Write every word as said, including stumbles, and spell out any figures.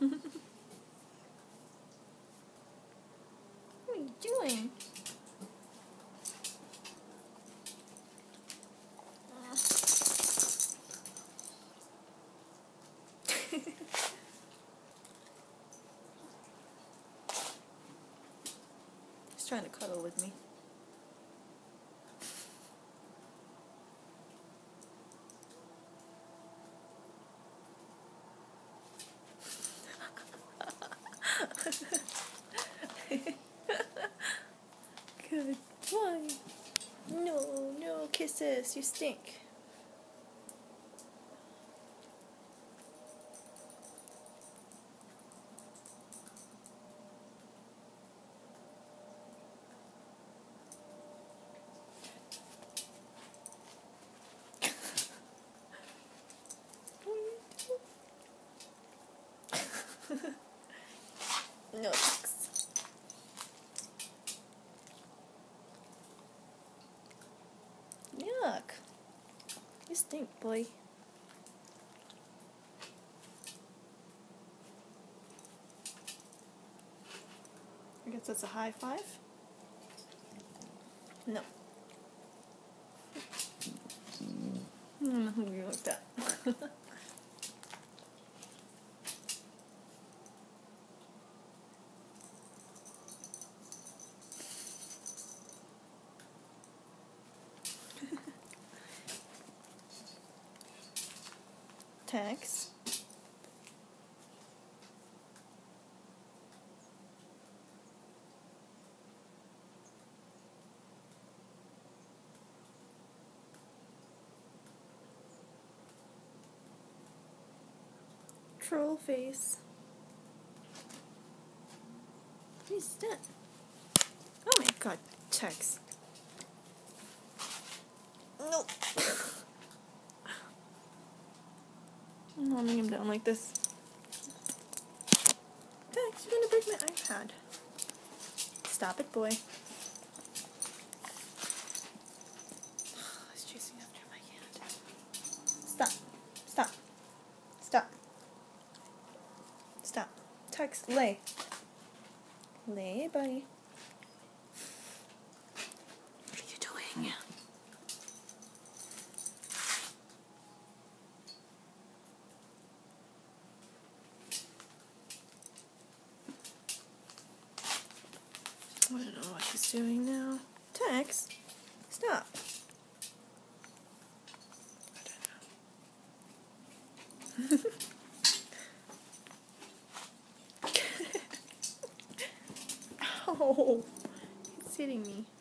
What are you doing? He's trying to cuddle with me. Good boy. No, no kisses. You stink. No thanks. Yuck. You stink, boy. I guess that's a high five? No. I'm not hungry like that. Tex. Troll face. What is that? Oh my god, Tex. No. I'm holding him down like this. Tex, you're gonna break my iPad. Stop it, boy. He's chasing after my hand. Stop. Stop. Stop. Stop. Tex, lay. Lay, buddy. What are you doing? I don't know what she's doing now. Tex, stop. I don't know. Oh, he's hitting me.